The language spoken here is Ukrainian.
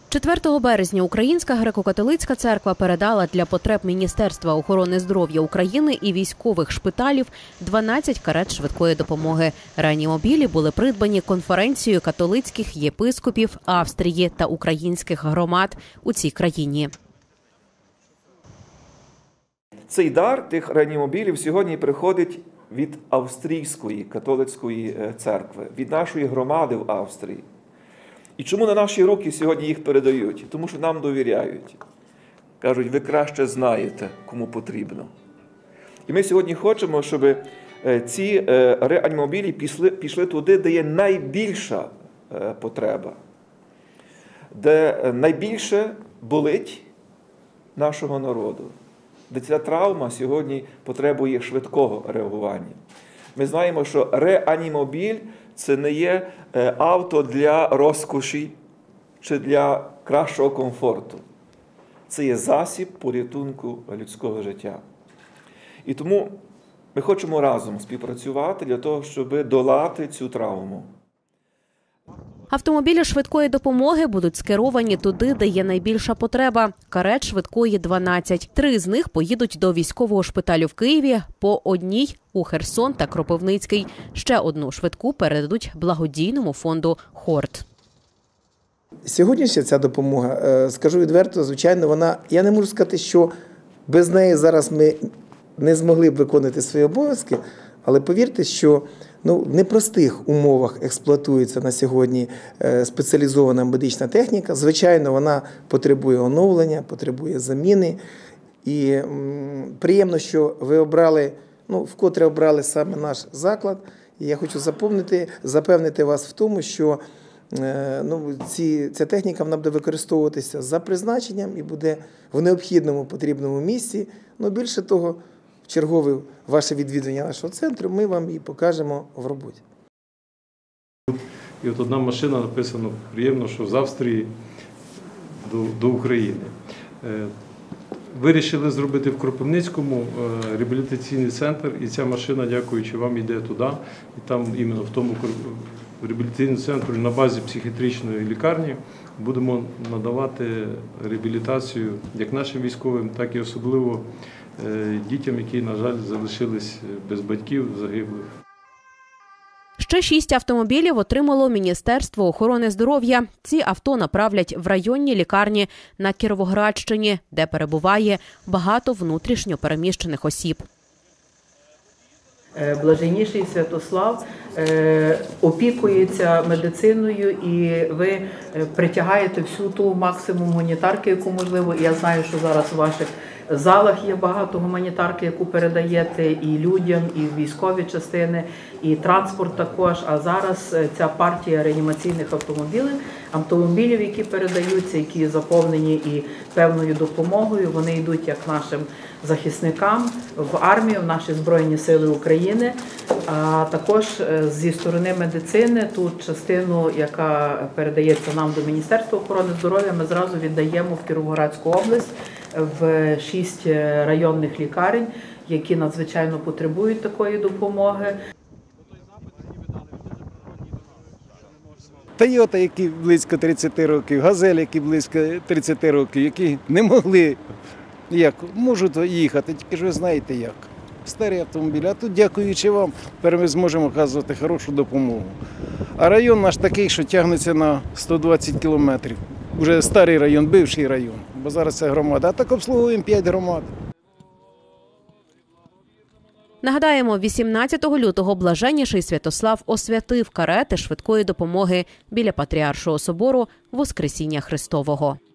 4 березня Українська греко-католицька церква передала для потреб Міністерства охорони здоров'я України і військових шпиталів 12 карет швидкої допомоги. Реанімобілі були придбані конференцією католицьких єпископів Австрії та українських громад у цій країні. Цей дар тих реанімобілів сьогодні приходить від Австрійської католицької церкви, від нашої громади в Австрії. І чому на наші руки сьогодні їх передають? Тому що нам довіряють. Кажуть, ви краще знаєте, кому потрібно. І ми сьогодні хочемо, щоб ці реанімобілі пішли туди, де є найбільша потреба, де найбільше болить нашого народу, де ця травма сьогодні потребує швидкого реагування. Ми знаємо, що реанімобіль – це не є авто для розкоші чи для кращого комфорту. Це є засіб порятунку людського життя. І тому ми хочемо разом співпрацювати для того, щоб долати цю травму. Автомобілі швидкої допомоги будуть скеровані туди, де є найбільша потреба. Карет швидкої 12. 3 з них поїдуть до військового шпиталю в Києві, по одній у Херсон та Кропивницький. Ще одну швидку передадуть благодійному фонду «Хорт». Сьогоднішня ця допомога, скажу відверто, звичайно, я не можу сказати, що без неї зараз ми не змогли б виконувати свої обов'язки, але повірте, що в непростих умовах експлуатується на сьогодні спеціалізована медична техніка. Звичайно, вона потребує оновлення, потребує заміни. І приємно, що ви вкотре обрали саме наш заклад. І я хочу запевнити вас в тому, що ця техніка вона буде використовуватися за призначенням і буде в необхідному потрібному місці. Більше того, чергове ваше відвідування нашого центру, ми вам її покажемо в роботі. І от одна машина, написано, приємно, що з Австрії до України. Вирішили зробити в Кропивницькому реабілітаційний центр, і ця машина, дякуючи вам, йде туди. І там, іменно в тому реабілітаційному центрі, на базі психіатричної лікарні, будемо надавати реабілітацію як нашим військовим, так і особливо дітям, які, на жаль, залишились без батьків, загиблих. Ще 6 автомобілів отримало Міністерство охорони здоров'я. Ці авто направлять в районні лікарні на Кіровоградщині, де перебуває багато внутрішньо переміщених осіб. Блаженніший Святослав опікується медициною, і ви притягаєте всю ту максимум гуманітарки, яку можливо. Я знаю, що зараз у ваших залах є багато гуманітарки, яку передаєте і людям, і в військові частини, і транспорт також. А зараз ця партія реанімаційних автомобілів, які передаються, які заповнені і певною допомогою, вони йдуть як нашим захисникам в армію, в наші Збройні Сили України. А також зі сторони медицини ту частину, яка передається нам до Міністерства охорони здоров'я, ми зразу віддаємо в Кіровоградську область, в 6 районних лікарень, які надзвичайно потребують такої допомоги. Тойота, які близько 30 років, Газель, які близько 30 років, які не могли, можуть їхати, тільки ж ви знаєте як. Старі автомобілі, а тут, дякуючи вам, тепер ми зможемо оказувати хорошу допомогу. А район наш такий, що тягнеться на 120 кілометрів. Уже старий район, бивший район, бо зараз це громада, а так обслуговуємо 5 громад. Нагадаємо, 18 лютого Блаженніший Святослав освятив карети швидкої допомоги біля Патріаршого собору Воскресіння Христового.